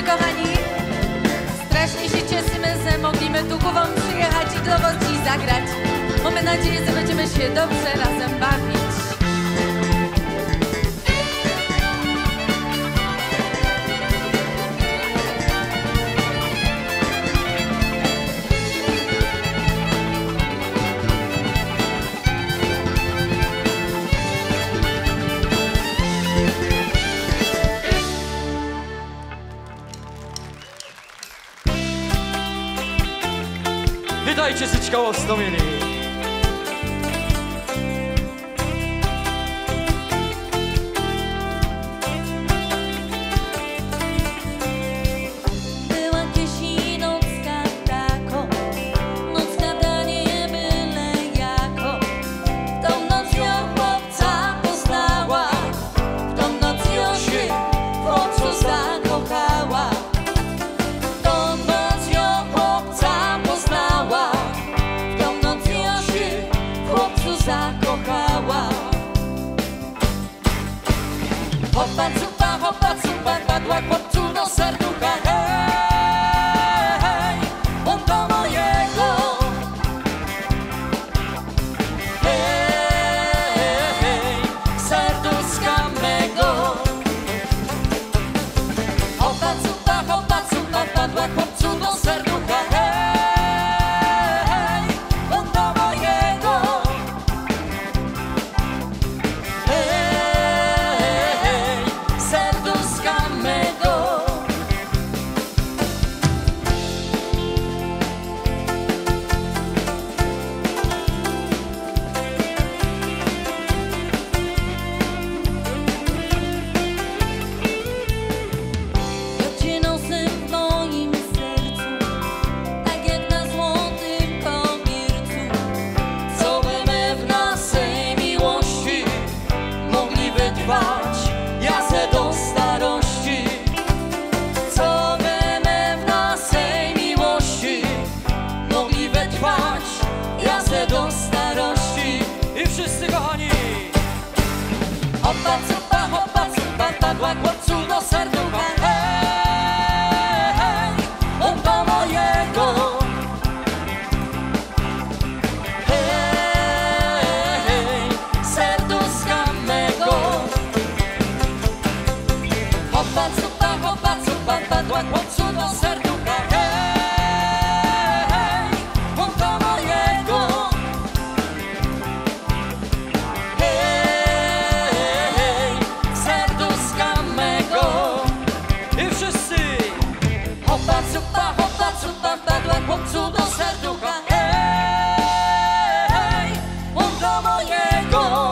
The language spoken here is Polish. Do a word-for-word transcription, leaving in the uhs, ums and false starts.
kochani. Strasznie się cieszymy, że mogliśmy tu ku wam przyjechać i dla was dziś zagrać. Mamy nadzieję, że będziemy się dobrze razem bawić. Witajcie, Syczkoło Stomili. Była kiedyś nocka tako, nocka danie byle jako. W tą noc ją chłopca poznała, w tą noc ją się w chłopcu zakochała. W tą noc ją chłopca poznała, w tą noc ją się w chłopcu zakochała. Hopa cupa, hopa cupa, padła chłopcu do serducha. Hej, hej, on do mojego. Hej, hej, serduszka mego. Hopa cupa, hopa cupa, padła chłopcu do serducha. Hej, hej, on do mojego. Hej, serduszka mego. Ja cię noszę w moim sercu, tak jak na złotym kobiercu. Co bymy w naszej miłości mogli wytrwać, ja se do starości. Co bymy w naszej miłości mogli wytrwać, ja se do starości. I wszyscy kochani. Hopa cupa, hopa cupa, padła chłopcu do serducha. Hej, hej, on do mojego. Hej, hej, serduszka mego. Hopa cupa, hopa cupa, padła chłopcu do serducha. Hej, hej, on do mojego. Hej, serduszka mego. I wszyscy. Hopa cupa, hopa cupa, padła chłopcu do serducha. Hej, on do mojego.